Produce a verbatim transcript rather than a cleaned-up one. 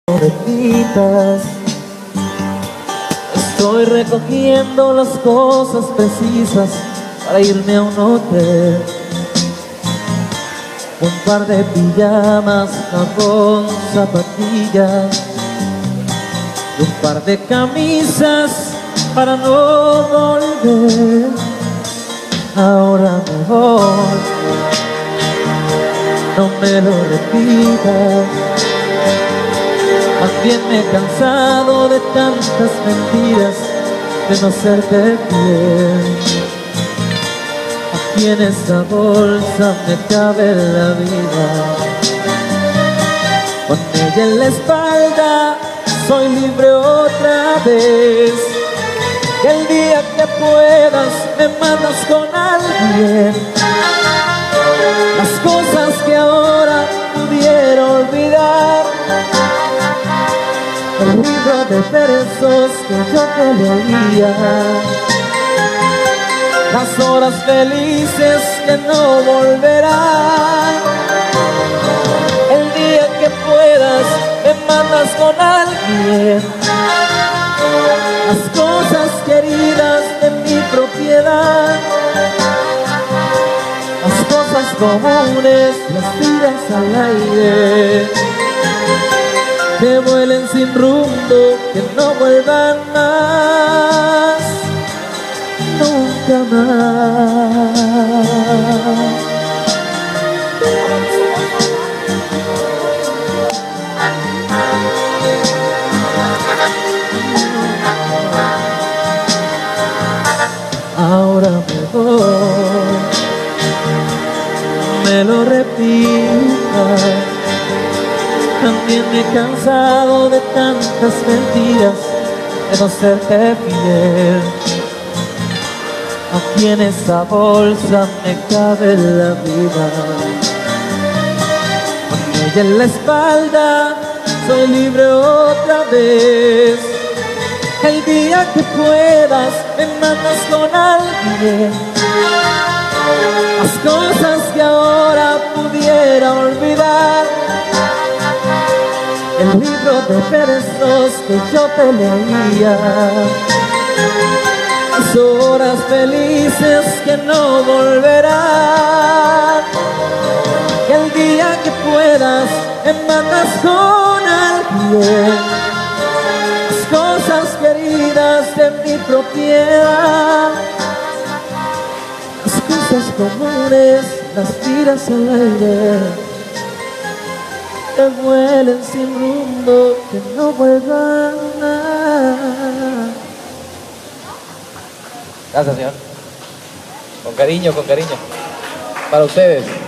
repitas. Estoy recogiendo las cosas precisas para irme a un hotel. Un par de pijamas, jabón, zapatillas y un par de camisas para no volver. Ahora me voy, no me lo repitas. Más bien me he cansado de tantas mentiras, de no serte fiel. Aquí en esa bolsa me cabe la vida. Con ella en la espalda soy libre otra vez. Que el día que puedas me mandas con alguien. Las cosas que ahora pudiera olvidar. El libro de versos que yo te leía. Las horas felices que no volverán. El día que puedas me mandas con alguien. Las cosas queridas de mi propiedad. Las cosas comunes las tiras al aire. Que vuelen sin rumbo, que no vuelvan más, nunca más. Ahora me voy, me lo repitas. También me he cansado de tantas mentiras, de no serte fiel. Aquí en esa bolsa me cabe la vida. Con ella en la espalda soy libre otra vez. El día que puedas me mandas con alguien. Las cosas que ahora pudiera olvidar. El libro de versos que yo te leía. Las horas felices que no volverán. El día que puedas me mandas con alguien. Las cosas queridas de mi propiedad. Las cosas comunes las tiras al aire. Que vuelen sin rumbo, que no vuelvan más. Gracias, señor. Con cariño, con cariño. Para ustedes.